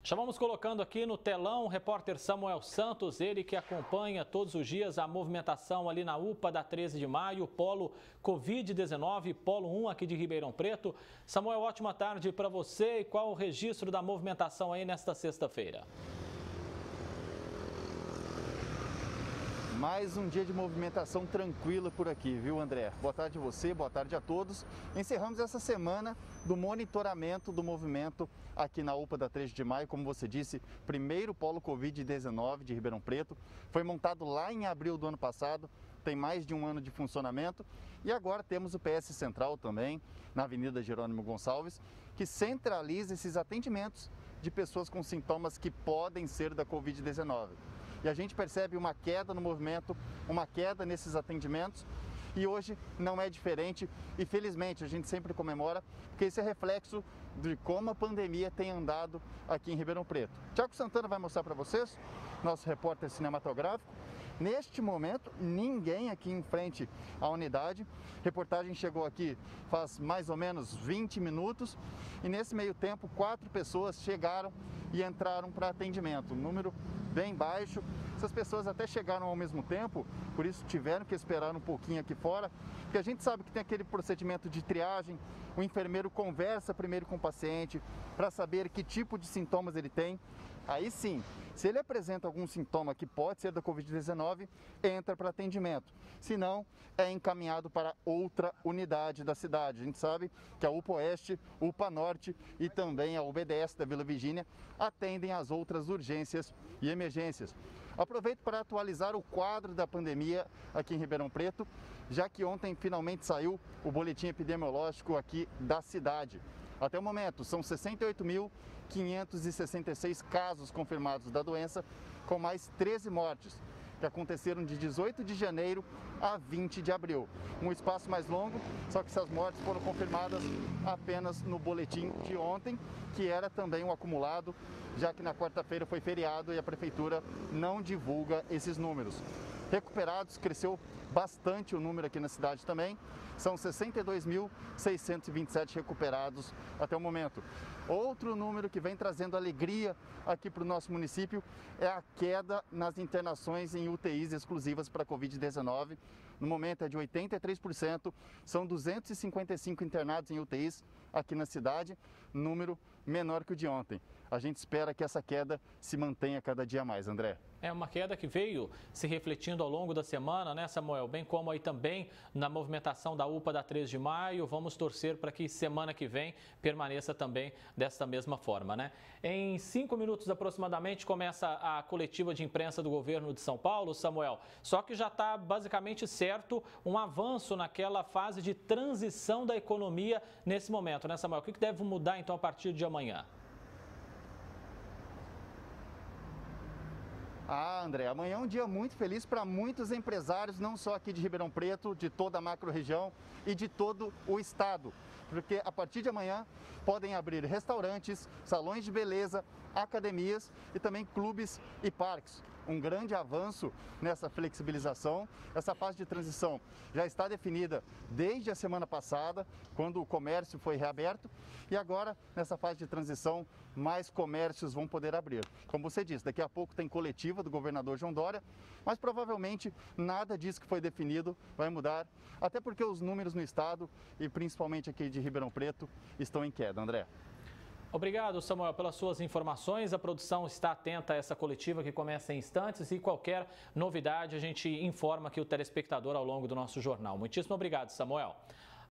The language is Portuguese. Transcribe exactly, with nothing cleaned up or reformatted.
Já vamos colocando aqui no telão o repórter Samuel Santos, ele que acompanha todos os dias a movimentação ali na U P A da treze de maio, polo covid dezenove, polo um aqui de Ribeirão Preto. Samuel, ótima tarde para você e qual o registro da movimentação aí nesta sexta-feira? Mais um dia de movimentação tranquila por aqui, viu, André? Boa tarde a você, boa tarde a todos. Encerramos essa semana do monitoramento do movimento aqui na U P A da treze de maio, como você disse, primeiro polo covid dezenove de Ribeirão Preto. Foi montado lá em abril do ano passado, tem mais de um ano de funcionamento. E agora temos o P S Central também, na Avenida Jerônimo Gonçalves, que centraliza esses atendimentos de pessoas com sintomas que podem ser da covid dezenove. E a gente percebe uma queda no movimento, uma queda nesses atendimentos e hoje não é diferente e felizmente a gente sempre comemora porque isso é reflexo de como a pandemia tem andado aqui em Ribeirão Preto. Tiago Santana vai mostrar para vocês, nosso repórter cinematográfico. Neste momento, ninguém aqui em frente à unidade. A reportagem chegou aqui faz mais ou menos vinte minutos e nesse meio tempo, quatro pessoas chegaram e entraram para atendimento. Um número bem baixo. Essas pessoas até chegaram ao mesmo tempo, por isso tiveram que esperar um pouquinho aqui fora, porque a gente sabe que tem aquele procedimento de triagem, o enfermeiro conversa primeiro com o paciente para saber que tipo de sintomas ele tem. Aí sim, se ele apresenta algum sintoma que pode ser da covid dezenove, entra para atendimento. Se não, é encaminhado para outra unidade da cidade. A gente sabe que a U P A Oeste, U P A Norte e também a U B D S da Vila Virgínia atendem às outras urgências e emergências. Aproveito para atualizar o quadro da pandemia aqui em Ribeirão Preto, já que ontem finalmente saiu o boletim epidemiológico aqui da cidade. Até o momento, são sessenta e oito mil quinhentos e sessenta e seis casos confirmados da doença, com mais treze mortes, que aconteceram de dezoito de janeiro a vinte de abril. Um espaço mais longo, só que essas mortes foram confirmadas apenas no boletim de ontem, que era também um acumulado, já que na quarta-feira foi feriado e a prefeitura não divulga esses números. Recuperados, cresceu bastante o número aqui na cidade também, são sessenta e dois mil seiscentos e vinte e sete recuperados até o momento. Outro número que vem trazendo alegria aqui para o nosso município é a queda nas internações em U T Is exclusivas para covid dezenove. No momento é de oitenta e três por cento, são duzentos e cinquenta e cinco internados em U T Is aqui na cidade, número menor que o de ontem. A gente espera que essa queda se mantenha cada dia mais, André. É uma queda que veio se refletindo ao longo da semana, né, Samuel? Bem como aí também na movimentação da U P A da treze de maio. Vamos torcer para que semana que vem permaneça também desta mesma forma, né? Em cinco minutos aproximadamente começa a coletiva de imprensa do governo de São Paulo, Samuel. Só que já está basicamente certo um avanço naquela fase de transição da economia nesse momento, né, Samuel? O que deve mudar então a partir de amanhã? Ah, André, amanhã é um dia muito feliz para muitos empresários, não só aqui de Ribeirão Preto, de toda a macro-região e de todo o estado. Porque a partir de amanhã podem abrir restaurantes, salões de beleza, academias e também clubes e parques. Um grande avanço nessa flexibilização. Essa fase de transição já está definida desde a semana passada, quando o comércio foi reaberto, e agora, nessa fase de transição, mais comércios vão poder abrir. Como você disse, daqui a pouco tem coletiva do governador João Dória, mas provavelmente nada disso que foi definido vai mudar, até porque os números no estado, e principalmente aqui de Ribeirão Preto, estão em queda, André. Obrigado, Samuel, pelas suas informações. A produção está atenta a essa coletiva que começa em instantes e qualquer novidade a gente informa aqui o telespectador ao longo do nosso jornal. Muitíssimo obrigado, Samuel.